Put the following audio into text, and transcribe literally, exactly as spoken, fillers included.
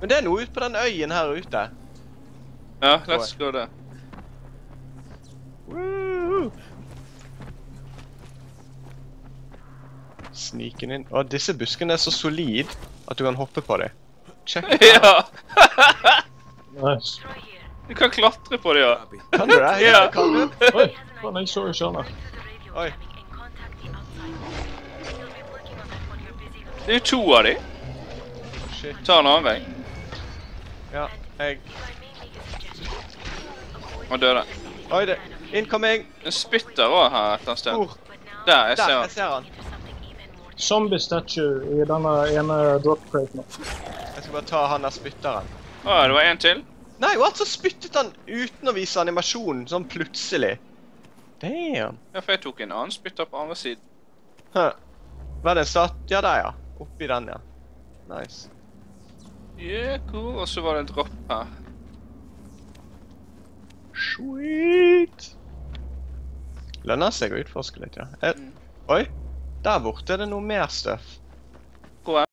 Men det er noe ut på den øyen her ute. Ja, let's go der. Woo! Sniken inn. Å, disse buskene er så solid at du kan hoppe på dem. Check it out. Ja! Nice. Du kan klatre på det, ja. Kan du det? Ja. Kan du? Oi, faen, jeg så ikke han. Oi. Det er jo to av de. Shit. Ta en annen vei. Ja, jeg... Og døde. Oi, det... Incoming! En spytter også her et eller annet sted. Hvor? Der, jeg Der, ser jeg han. ser han. Zombie statue i denne ene drop crate nå. Jeg skal bare ta han der spytteren. Å, det var en til. Nei, what? Så spyttet han uten å vise animasjonen, sånn plutselig. Damn. Ja, for jeg tok en annen spytter på andre siden. Huh. Var det en stat? Ja, der, ja. Oppi den, ja. Nice. Yeah, cool. Og så var det en dropp her. Sweet! Lønner seg å utforske litt, ja. Eh, oi, der borte er det noe mer stuff.